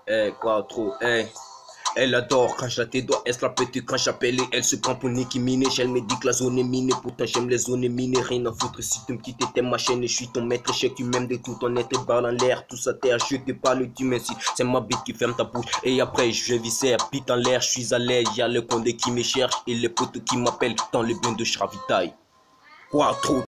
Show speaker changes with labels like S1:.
S1: Quoi trop, Elle adore quand je la doigts, elle se la pète quand j'appelle et elle se prend pour Nicki Minaj. Elle me dit que la zone est minée, pourtant j'aime les zones minées. Rien à foutre si tu me quittes, t'aimes ma chaîne et je suis ton maître. Je sais que tu m'aimes de tout ton être, balle en l'air, tout ça t'est à jeter par le tu si c'est ma bite qui ferme ta bouche. Et après je vais visser, bite en l'air, je suis à l'aise. Y'a le condé qui me cherche et les potes qui m'appellent dans le bain de Chravitaille. Quoi trop.